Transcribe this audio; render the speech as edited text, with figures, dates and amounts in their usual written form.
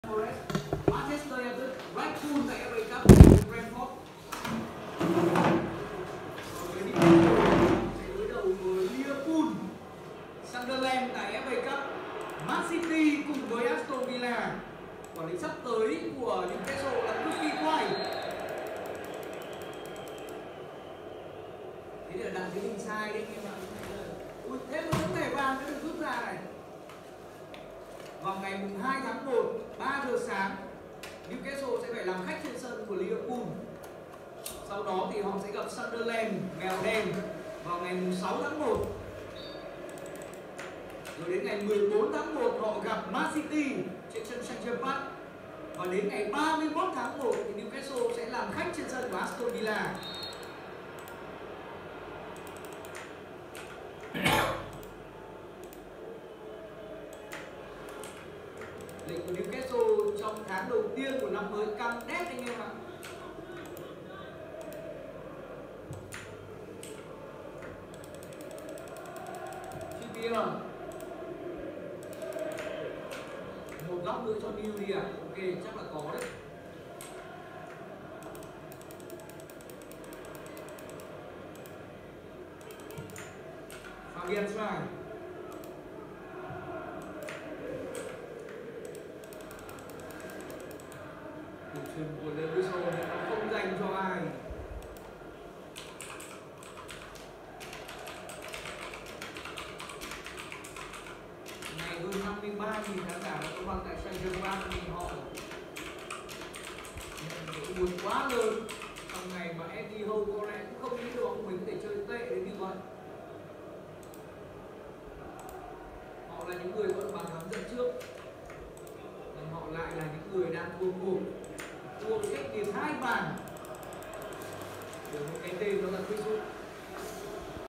Manchester United, Red Bull tại FA Cup, Brentford. Sẽ đối đầu với Liverpool, Sunderland tại FA Cup, Man City cùng với Aston Villa. Quản lý sắp tới của Newcastle là cực kỳ quay. Thế thì là đằng dưới hình sai đấy nhưng mà ui, thêm một tấm thẻ vàng đã được rút ra này. Vào ngày 2 tháng 1, 3 giờ sáng, Newcastle sẽ phải làm khách trên sân của Liverpool. Sau đó thì họ sẽ gặp Sunderland, mèo đen vào ngày 6 tháng 1. Rồi đến ngày 14 tháng 1 họ gặp Man City trên sân St. James Park. Và đến ngày 31 tháng 1 thì Newcastle sẽ làm khách trên sân của Aston Villa. Lịch của Newcastle trong tháng đầu tiên của năm mới căng đét anh em ạ. Một góc nữa cho New đi à? Ok, chắc là có đấy. Fabian try. Đường truyền của Lewisson không dành cho ai. Ngày hơn 53.000 khán giả đã có mặt tại St. James Park nhìn họ nhận buồn quá lớn trong ngày mà Eddie Howe có lẽ cũng không nghĩ được ông mình có thể chơi tệ đến như vậy. Họ là những người có được bàn thắng dẫn trước, nhưng họ lại là những người đang thua cuộc, thua cách biệt 2 bàn. Được một cái tên đó là Chris Wood.